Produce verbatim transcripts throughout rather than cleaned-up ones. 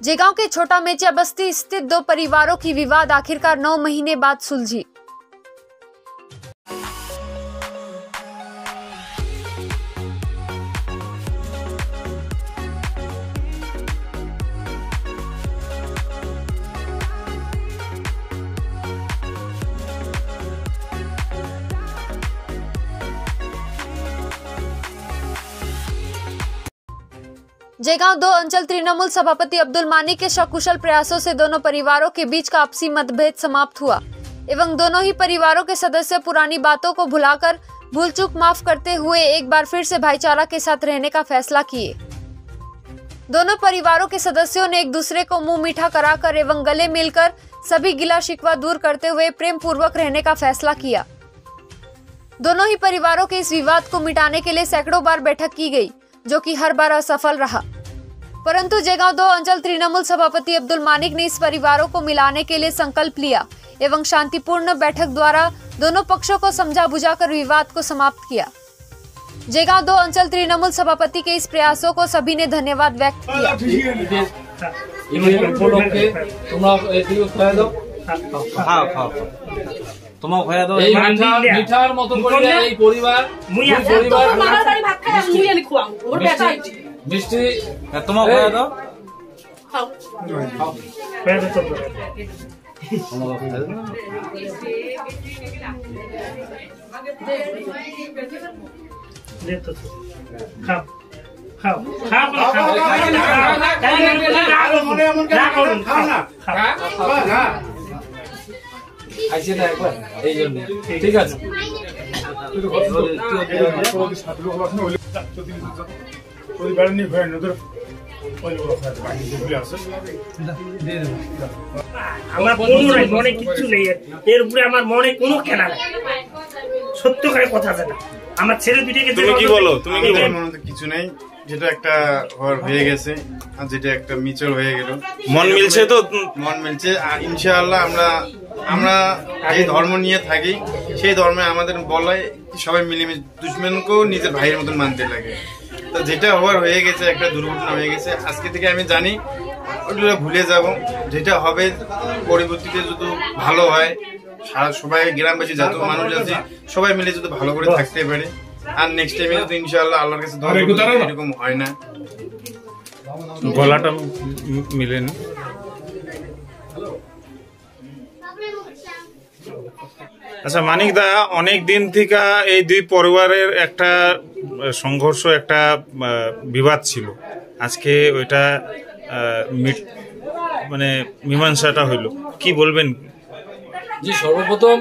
जयगांव के छोटा मेचा बस्ती स्थित दो परिवारों की विवाद आखिरकार नौ महीने बाद सुलझी। जयगांव दो अंचल तृणमूल सभापति अब्दुल मानी के सकुशल प्रयासों से दोनों परिवारों के बीच का आपसी मतभेद समाप्त हुआ एवं दोनों ही परिवारों के सदस्य पुरानी बातों को भुलाकर भूल चूक माफ करते हुए एक बार फिर से भाईचारा के साथ रहने का फैसला किए। दोनों परिवारों के सदस्यों ने एक दूसरे को मुंह मीठा कराकर एवं गले मिलकर सभी गिला शिकवा दूर करते हुए प्रेम पूर्वक रहने का फैसला किया। दोनों ही परिवारों के इस विवाद को मिटाने के लिए सैकड़ों बार बैठक की गई, जो कि हर बार असफल रहा। परंतु जयगांव दो अंचल तृणमूल सभापति अब्दुल मानिक ने इस परिवारों को मिलाने के लिए संकल्प लिया एवं शांतिपूर्ण बैठक द्वारा दोनों पक्षों को समझा बुझाकर विवाद को समाप्त किया। जयगांव दो अंचल तृणमूल सभापति के इस प्रयासों को सभी ने धन्यवाद व्यक्त किया। মিষ্টি তোমার খাওয়া দাও খাও খাও পেট তো দে তো খাও খাও খাও খাও না আইছে না একবার এই জন্য ঠিক আছে পরিবার নিয়ে ভয় নদর আমার মনে কিছু নেই, এর উপরে আমার মনে কোনো কেনা নেই। সত্য করে কথা জানা আমার ছেলে দুটিকে তুমি কি বলো? তুমি কি বলো? মনে তো কিছু নেই, যেটা একটা হয়ে গেছে আর যেটা একটা মিচল হয়ে গেল। মন মিলছে তো? মন মিলছে। ইনশাআল্লাহ আমরা আমরা যে ধর্ম নিয়ে থাকি সেই ধর্মে আমাদের বলায় সবাই মিলেমিশে দুশমনকেও নিজের ভাইয়ের মতন মানতে লাগে। তো যেটা হওয়ার হয়ে গেছে, একটা দুর্ঘটনা হয়ে গেছে, আজকে থেকে আমি জানি ওটা ভুলে যাব। যেটা হবে পরবর্তীতে যদি ভালো হয়, সারা সবাই গ্রামবাসী যত মানুষ আছে সবাই মিলে যদি ভালো করে থাকতে পারে, আর নেক্সট টাইমে যদি ইনশাআল্লাহ আল্লাহর কাছে দোয়া করি এরকম হয় না। গলাটা মিলেন। আচ্ছা মানিক দা, অনেক দিন থেকে এই দুই পরিবারের একটা সংঘর্ষ, একটা বিবাদ ছিল, আজকে ওইটা মানে মীমাংসাটা হইল, কি বলবেন? জি, সর্বপ্রথম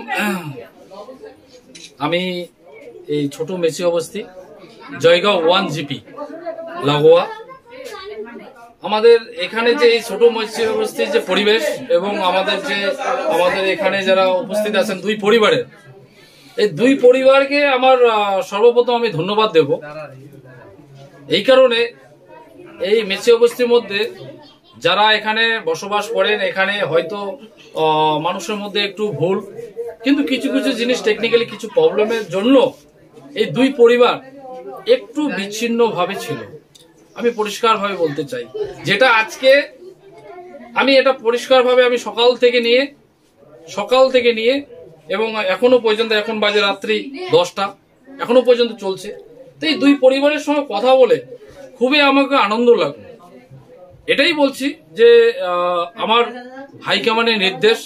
আমি এই ছোট মেচি অবস্থি জয়গাঁও ওয়ান জিপি লাগোয়া আমাদের এখানে যে এই ছোট মেচি অবস্থার যে পরিবেশ এবং আমাদের যে আমাদের এখানে যারা উপস্থিত আছেন দুই পরিবারের, এই দুই পরিবারকে আমার সর্বপ্রথম আমি ধন্যবাদ দেব। এই কারণে এই মেচি অবস্থার মধ্যে যারা এখানে বসবাস করেন, এখানে হয়তো মানুষের মধ্যে একটু ভুল, কিন্তু কিছু কিছু জিনিস টেকনিক্যালি কিছু প্রবলেমের জন্য এই দুই পরিবার একটু বিচ্ছিন্ন ভাবে ছিল। আমি পরিষ্কার ভাবে বলতে চাই, যেটা আজকে আমি এটা পরিষ্কার ভাবে আমি সকাল থেকে নিয়ে সকাল থেকে নিয়ে এবং এখনো পর্যন্ত, এখন বাজে রাত্রি দশটা, এখনো পর্যন্ত চলছে। তো এই দুই পরিবারের সঙ্গে কথা বলে খুবই আমাকে আনন্দ লাগলো। এটাই বলছি যে আমার হাইকমান্ডের নির্দেশ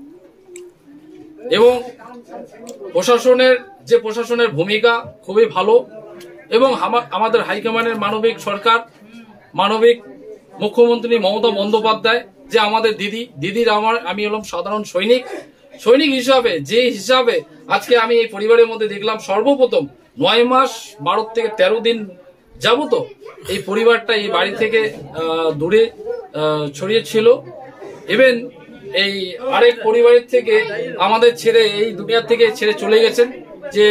এবং প্রশাসনের যে প্রশাসনের ভূমিকা খুবই ভালো, এবং আমাদের হাইকমান্ডের মানবিক সরকার, মানবিক মুখ্যমন্ত্রী মমতা বন্দ্যোপাধ্যায়, যে আমাদের দিদি দিদির আমার আমি হলাম সাধারণ সৈনিক সৈনিক হিসাবে, যে হিসাবে আজকে আমি এই পরিবারের মধ্যে দেখলাম সর্বপ্রথম নয় মাস বারো থেকে তেরো দিন যাবত এই পরিবারটা এই বাড়ি থেকে দূরে ছড়িয়ে ছিল। ইভেন এই আরেক পরিবারের থেকে আমাদের ছেড়ে এই দুনিয়া থেকে ছেড়ে চলে গেছেন, যে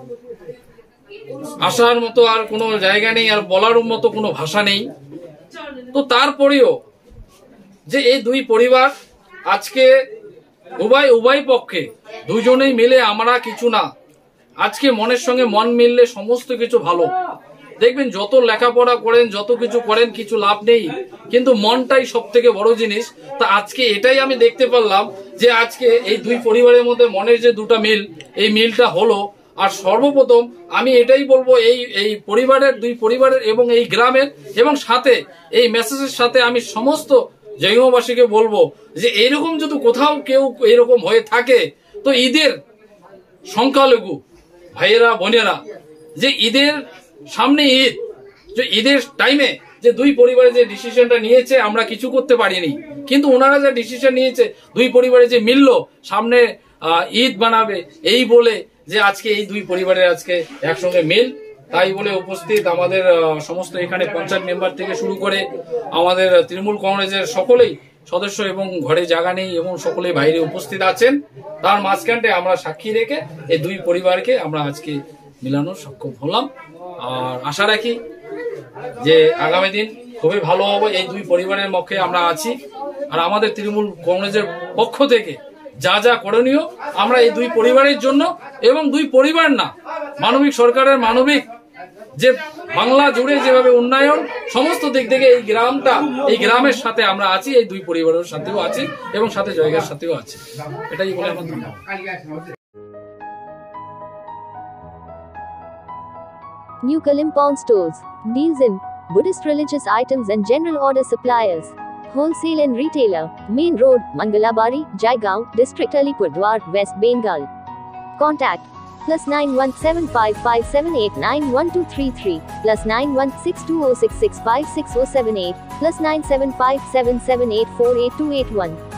আসার মতো আর কোনো জায়গা নেই, আর বলার মতো কোনো ভাষা নেই। তো তারপরেও যে এই দুই পরিবার আজকে উভয় উভয় পক্ষে দুজনেই মিলে আমরা কিছু না, আজকে মনের সঙ্গে মন মিললে সমস্ত কিছু ভালো। দেখবেন যত লেখাপড়া করেন, যত কিছু করেন, কিছু লাভ নেই, কিন্তু মনটাই সব থেকে বড় জিনিস। তা আজকে এটাই আমি দেখতে পারলাম যে আজকে এই দুই পরিবারের মধ্যে মনের যে দুটা মিল, এই মিলটা হলো। আর সর্বপ্রথম আমি এটাই বলবো, এই এই পরিবারের, দুই পরিবারের এবং এই গ্রামের, এবং সাথে এই মেসেজের সাথে আমি সমস্ত জয়গাঁওবাসীকে বলবো যে এইরকম যদি কোথাও কেউ এরকম হয়ে থাকে, তো ঈদের সংখ্যালঘু ভাইয়েরা বোনেরা, যে ঈদের সামনে ঈদ, যে ঈদের টাইমে যে দুই পরিবারে যে ডিসিশনটা নিয়েছে, আমরা কিছু করতে পারিনি, কিন্তু ওনারা যে ডিসিশন নিয়েছে, দুই পরিবারে যে মিললো সামনে ঈদ বানাবে, এই বলে যে আজকে এই দুই পরিবারের আজকে একসঙ্গে মিল। তাই বলে উপস্থিত আমাদের সমস্ত এখানে পঞ্চায়েত মেম্বার থেকে শুরু করে আমাদের তৃণমূল কংগ্রেসের সকলেই সদস্য এবং ঘরে জায়গা নেই এবং সকলেই বাইরে উপস্থিত আছেন। তার মাঝখানটায় আমরা সাক্ষী রেখে এই দুই পরিবারকে আমরা আজকে মিলানোর সক্ষম হলাম। আর আশা রাখি যে আগামী দিন খুবই ভালো হবে। এই দুই পরিবারের পক্ষে আমরা আছি, আর আমাদের তৃণমূল কংগ্রেসের পক্ষ থেকে যা যা করণীয় আমরা এই দুই পরিবারের জন্য, এবং দুই পরিবার না, মানবিক সরকারের মানবিক যে বাংলা জুড়ে যেভাবে উন্নয়ন সমস্ত দিক থেকে এই গ্রামটা, এই গ্রামের সাথে আমরা আছি, এই দুই পরিবারের সাথেও আছি এবং সাথে জয়গার সাথেও আছি। এটাই বলে আমার ধন্যবাদ। New Kalimpong Stores deals in Buddhist religious items and general order suppliers. Wholesale and retailer. Main Road, Mangalabari, Jaigaon, District Alipurdwar, West Bengal. Contact plus nine one seven five five seven eight nine one two three three, plus nine one six two zero six six five six zero seven eight, plus nine seven five seven seven eight four eight two eight one.